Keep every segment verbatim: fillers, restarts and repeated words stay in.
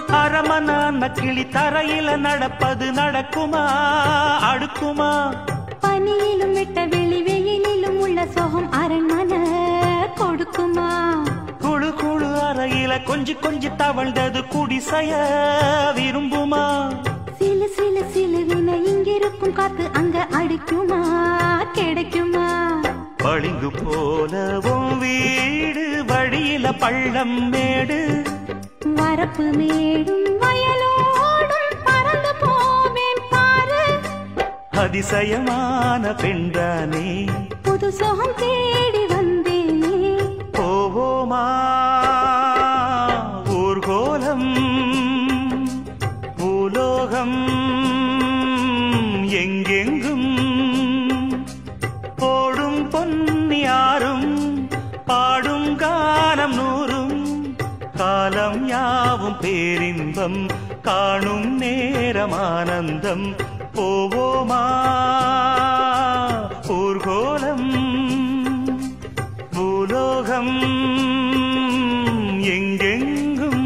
அரமனான கிளி தரையில நடப்பது நடக்குமா அடுக்குமா? பனியிலும் விட்ட வெளி வெயிலிலும் உள்ள சோகம் அரண்மனை கொடுக்குமா? குழு குழு அறையில கொஞ்சி கொஞ்சி தவழ்ந்தது குடிசைய விரும்புமா? சிலு சிலு சிலுவின இங்கிருக்கும் காத்து அங்க அடிக்குமா கிடைக்குமா? பளிங்கு போலவும் வீடு வழியில பள்ளம் மேடு வரப்பு மேடும் வயலோடும் பறந்து போவேன் பாரு. அதிசயமான பெண்தானே புது சோகம் தேடி வந்தேனே. போவோமா ஊர்கோலம் பூலோகம் எங்கெங்கும் போடும் பொன்னியாரும் பாடும் காலம் நூறும் காலம் யாவும் பேரின்பம் காணும் நேரம் ஆனந்தம். போவோமா ஊர்கோலம் பூலோகம் எங்கெங்கும்.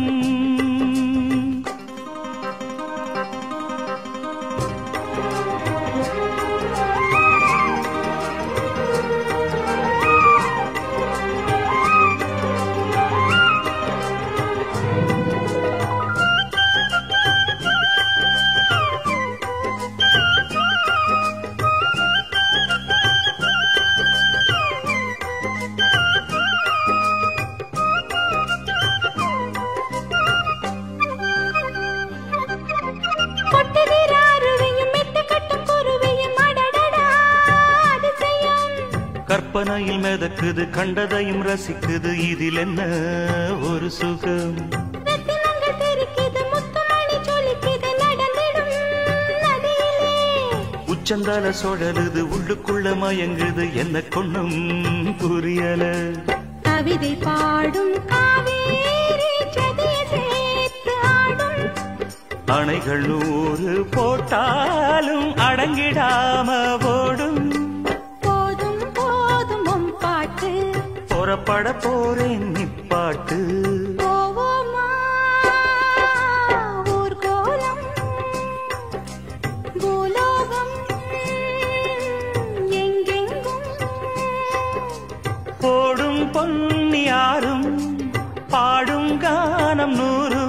கற்பனையில் மிதக்குது கண்டதையும் ரசிக்குது இதில் என்ன ஒரு சுகம்? உச்சந்தால சுழலுது உள்ளுக்குள்ள மயங்குது என்ன கொண்ணும் புரியல. கவிதை பாடும் காவேரி சதியை சேர்த்து ஆடும். அணைகள் நூறு போட்டாலும் அடங்கிடாம ஓடும். புறப்பட போறேன் நிப்பாட்டு. போவோமா ஊர்கோலம் பூலோகம் எங்கெங்கும் போடும் பொன்னியாரும் பாடும் கானம் நூறு